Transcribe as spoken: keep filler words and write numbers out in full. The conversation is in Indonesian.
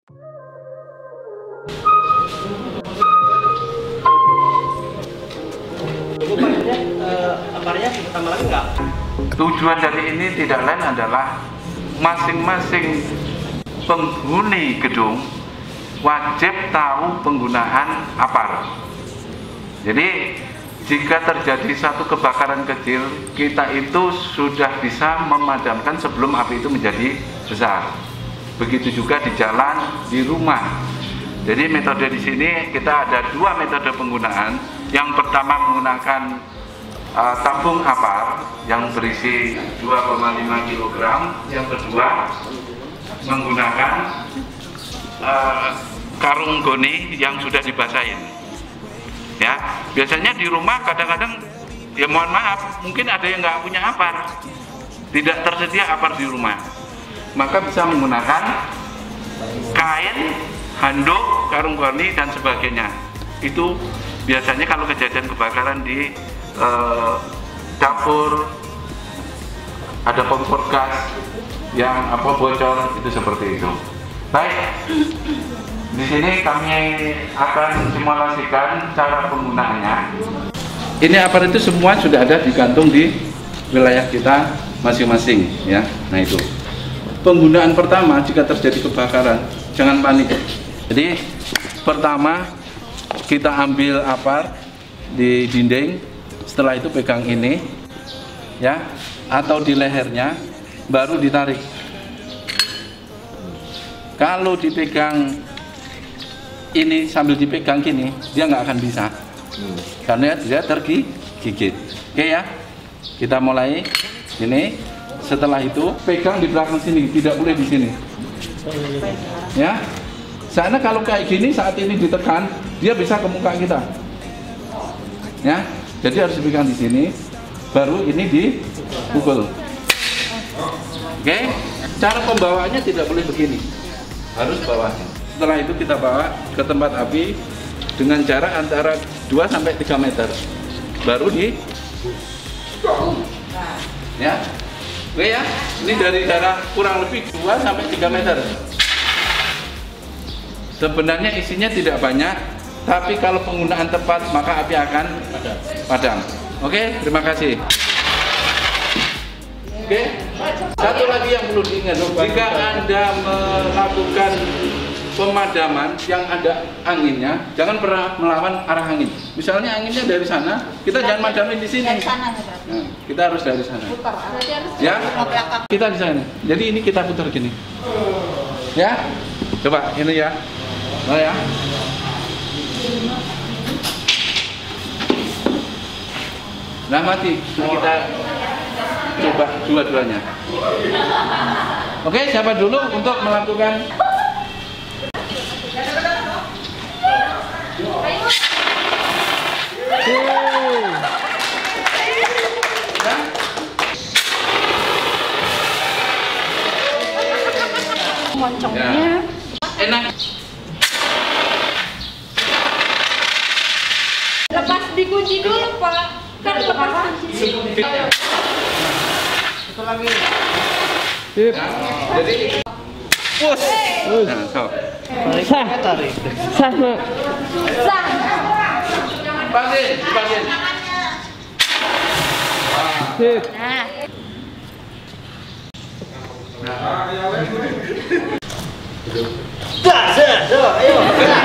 Tujuan dari ini tidak lain adalah masing-masing penghuni gedung wajib tahu penggunaan apar. Jadi jika terjadi satu kebakaran kecil, kita itu sudah bisa memadamkan sebelum api itu menjadi besar. Begitu juga di jalan, di rumah. Jadi metode di sini kita ada dua metode penggunaan. Yang pertama menggunakan uh, tabung apar yang berisi dua koma lima kilogram. Yang kedua menggunakan uh, karung goni yang sudah dibasahin. Ya, biasanya di rumah kadang-kadang ya mohon maaf, mungkin ada yang nggak punya apar, tidak tersedia apar di rumah, maka bisa menggunakan kain, handuk, karung goni dan sebagainya. Itu biasanya kalau kejadian kebakaran di eh, dapur, ada kompor gas yang apa bocor, itu seperti itu. Baik. Di sini kami akan simulasikan cara penggunaannya. Ini apar itu semua sudah ada digantung di wilayah kita masing-masing, ya. Nah itu. Penggunaan pertama jika terjadi kebakaran, jangan panik. Jadi pertama kita ambil apar di dinding, setelah itu pegang ini, ya, atau di lehernya, baru ditarik. Kalau dipegang ini sambil dipegang gini, dia nggak akan bisa, hmm. karena dia tergigit. Oke ya, kita mulai ini. Setelah itu pegang di belakang sini, tidak boleh di sini. Ya, soalnya kalau kayak gini saat ini ditekan, dia bisa ke muka kita. Ya, jadi harus dipegang di sini, baru ini dipukul. Oke, cara pembawaannya tidak boleh begini, harus bawahnya. Setelah itu kita bawa ke tempat api dengan jarak antara dua sampai tiga meter. Baru di ya. Oke ya. Ini dari jarak kurang lebih dua sampai tiga meter. Sebenarnya isinya tidak banyak, tapi kalau penggunaan tepat maka api akan padam. Oke, terima kasih. Oke. Satu lagi yang perlu diingat, jika Anda melakukan pemadaman yang ada anginnya, jangan pernah melawan arah angin. Misalnya anginnya dari sana, kita jangan madamin di sini. Dari sana, nah, kita harus dari sana. Putar, harus ya, kita di sana. Jadi ini kita putar gini. Ya, coba ini ya, nah ya. Nah mati. Nah, kita coba dua-duanya. Oke, siapa dulu untuk melakukan? Moncongnya ya. Enak. Lepas dikunci dulu Pak, kan lepas kunci. Itu lagi. Sip. Ya. Jadi push. Nah, so. Sah. Sama. Sah. Pasin, pasin. Sip. Nah. Nah. Dah, dah, dah, ayo.